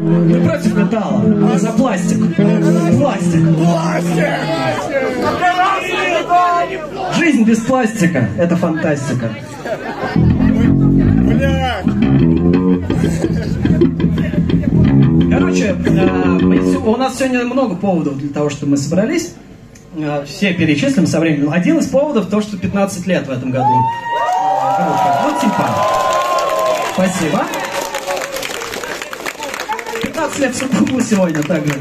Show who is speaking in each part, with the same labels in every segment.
Speaker 1: Мы против металла, мы за пластик. Пластик. Жизнь без пластика – это фантастика. Короче, у нас сегодня много поводов для того, чтобы мы собрались. Все перечислим со временем. Один из поводов то, что 15 лет в этом году. Вот типа. Спасибо. 15 лет Суббубу сегодня также.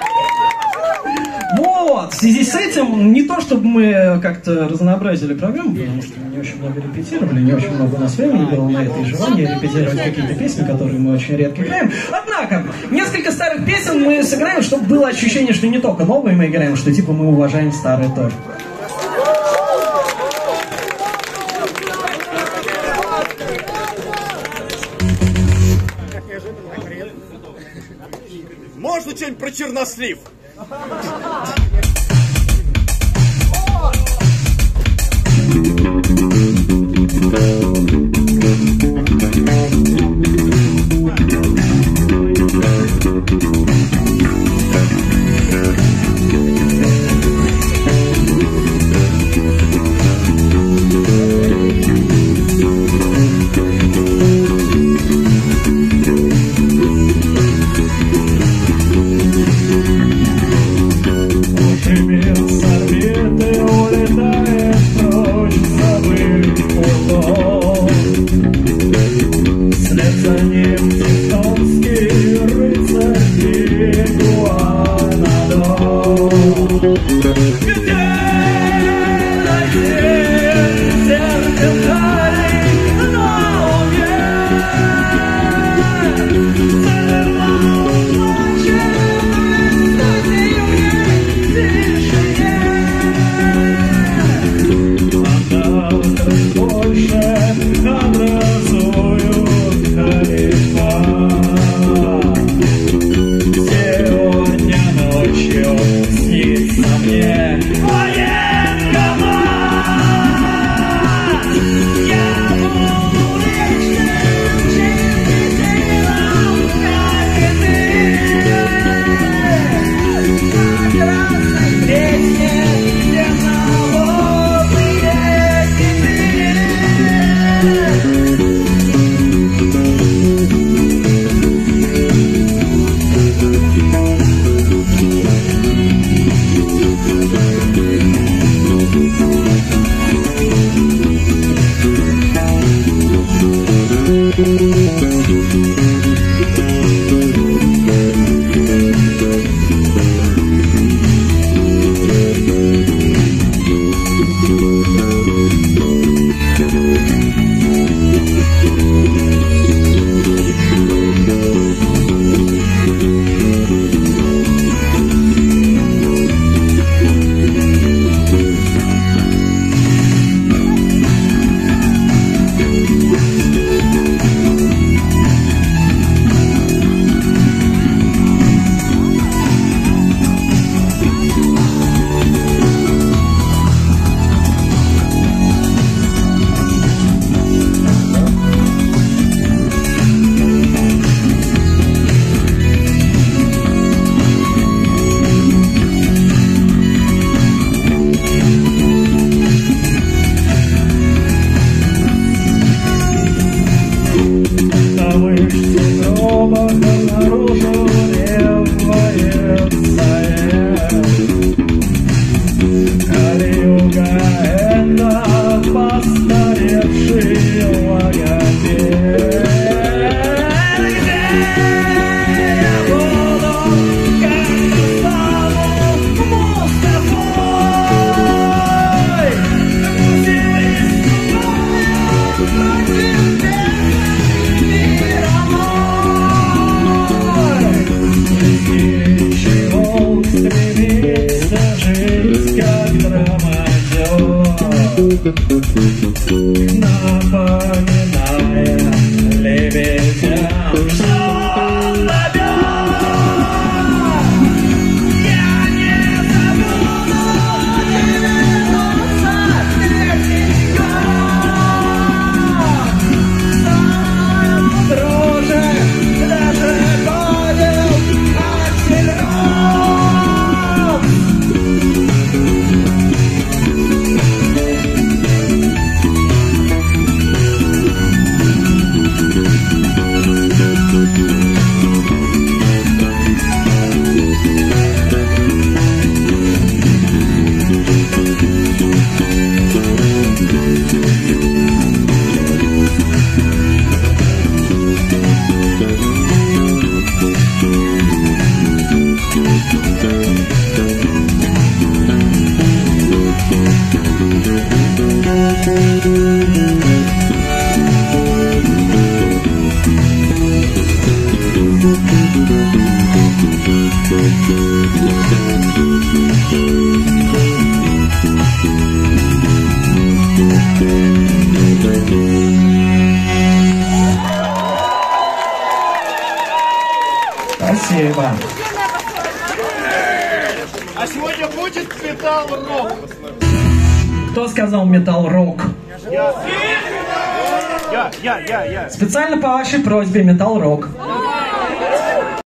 Speaker 1: Вот, в связи с этим, не то чтобы мы как-то разнообразили программу, потому что мы не очень много репетировали, не очень много у нас времени было на это и желание репетировать какие-то песни, которые мы очень редко играем. Однако, несколько старых песен мы сыграем, чтобы было ощущение, что не только новые мы играем, что типа мы уважаем старые тоже.
Speaker 2: Можно что-нибудь про чернослив?
Speaker 1: Улетает прочь, забыв узор. Спасибо.
Speaker 2: А сегодня будет металл-рок.
Speaker 1: Кто сказал металл-рок?
Speaker 2: Я.
Speaker 1: Специально по вашей просьбе металл-рок.